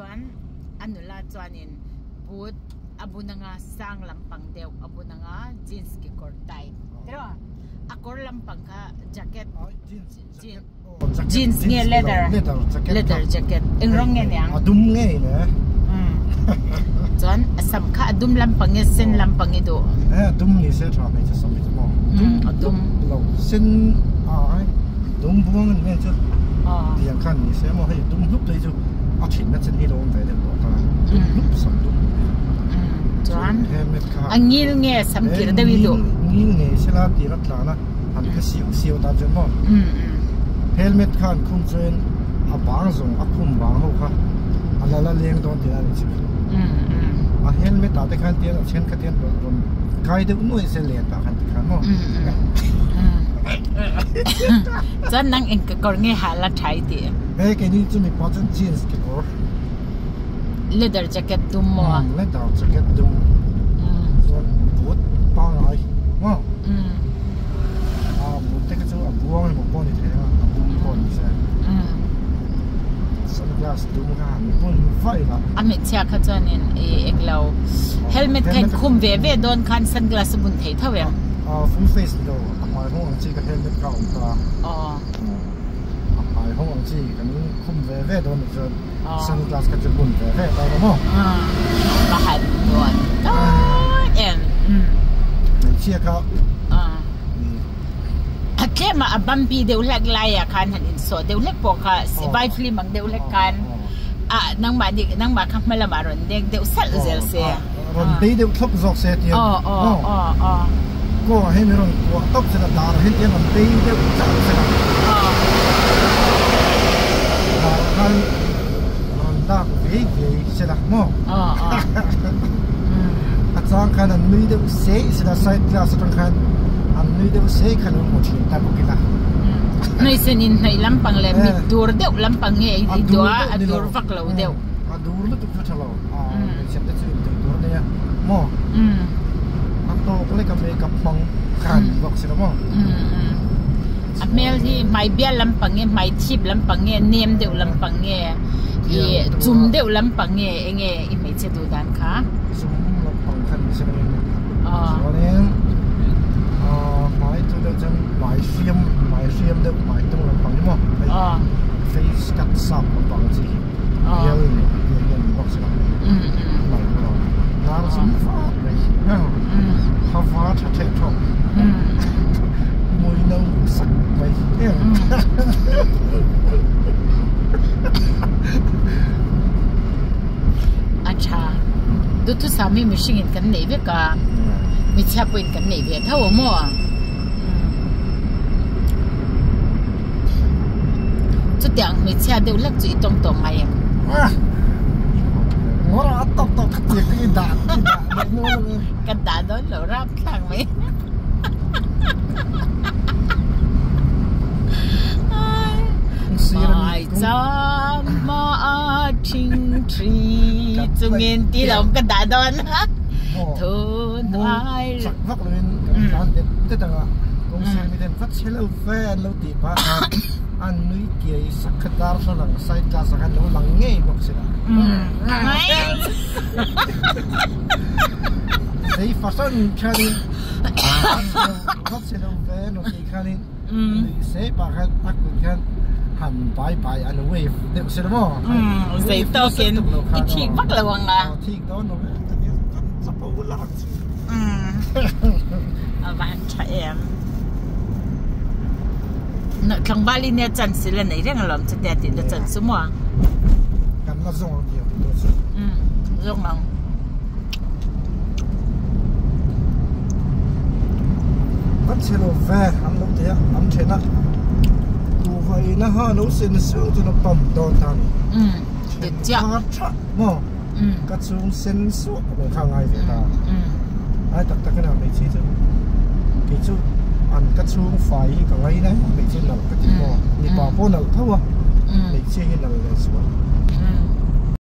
chuan anula chuanin but abunanga sang lampang deu abunanga jeans ki kortai pero akor lampang ka jacket jeans nge leather jacket engrong nge yang adum nge ne chuan asam kha adum lampang nge sen lampang ido adum ni se tra me cha sam mi mo adum lo sen ai dum buang nge chu yang khan ni se mo hai dum lup dei chu a thin na chen ni lo ve de to ta lup sam dum chuan angil nge samkir dewi do ngil nge sela ti rat la na han ka siu ta chen mo helmet khan khum chen a bang zong a khum bang ho kha ala la leng don ti ani chi a helmet ta te khan ti a chen ka ti ron kai de noi se le ta khan ti khan mo chuan nang eng ka kor nge hala thai ti ke ni chu mi pa chen jeans ki kor leather jacket dum mo leather jacket dum but bang ai mo but te ka chu a buang mo pon ni the a bum pon se sunglass dum ka pon vai la ami chia kha chuanin englo helmet khan khum ve ve don khan sunglass bun thei thaweng full face do mai hong chi ka helmet ka ta mai hong chi kan khum ve ve don chu sunglass ka chu bun ve ve ta mo ba han don em mai chia ka ke ma abampi deu lek laya khan han in so deu lek po kha vai film ang deu lek kan nang ma kham mala maron dek deu sal zel se ron be deu thop zok se ti ko he mi ron ko top se la dar he ti ron be deu chak se la kan ron da ve ve se la mo chang khan an mi deu se la side class tang khan an mi deu se khan mo thi ta ko ki la noi senin nei lampang le mi dur deu lampang nge i doa adur vak lo deu adur lu tu thalo sem te chu dur ne mo an to ko le ka me ka pang khan bok se mo amel hi mai bia lampang nge mai chip lampang nge nem deu lampang nge i zum deu lampang nge enge i me che du dan kha zum lampang khan se ne so ne mai tu de jan mai fiam de mai tu lampang mo face cut sap lampang chi ya ni ya ni bok se mai mo na zum fa mai ha fa tha the tho mùi nâu sặc vậy acha du tu sami machine kan nei ve ka mi cha point kan nei ve thaw mo chu tiang mi cha deu lak chu tong tong mai ngora top ti ki da no kan da don lo rap thang mai mai cha ma ching tri chung en ti lòng cái đã đón thôn ai vắt lên cái thế đó công sản mi den vắt hello fan lâu ti pa an nui kia sắc khadar so lang side ka sa kan lo lang nge bok sila sei fashion chali vắt hello fan no ti khalin sei pa khan aku kan hẳn bye bye anh away được xem không? Giấy tờ kiến ít thì bắt là hoàng à? Thì đó nó sắp bao nhiêu lắm? Bạn trẻ em. Nó không bao nhiêu chân xí lên này rằng làm cho đẹp thì nó chân số mà. Cần nó rong nhiều thì rong lòng. Bắt xe lô về ăn lúc thế ăn thế nào? Vậy nó ha nó xin sướng cho nó bầm đòn thằng được chưa mò cắt xuống xin xuống của khang ai vậy ta ai tập cái nào mình chỉ chứ cái chú ăn cắt xuống phải cái ngay đấy mình chỉ làm cái gì mò đi bảo cô nào thâu à mình chỉ làm là xuống